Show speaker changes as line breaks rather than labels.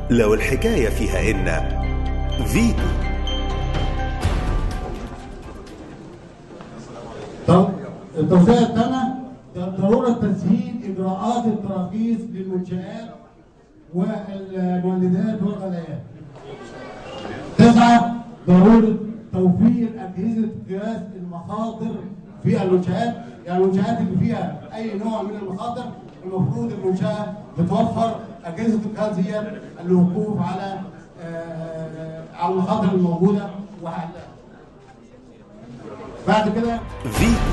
لو الحكاية فيها إن فيتو.
طب التوصية الثانية ضرورة تسهيل إجراءات التراخيص للمنشآت والمولدات والغلايات. 9 ضرورة توفير أجهزة قياس المخاطر في المنشآت، يعني المنشآت اللي فيها أي نوع من المخاطر المفروض المنشأة بتوفر أجهزة القياس دي للوقوف على المخاطر الموجودة وحلها. بعد كده
فيتو.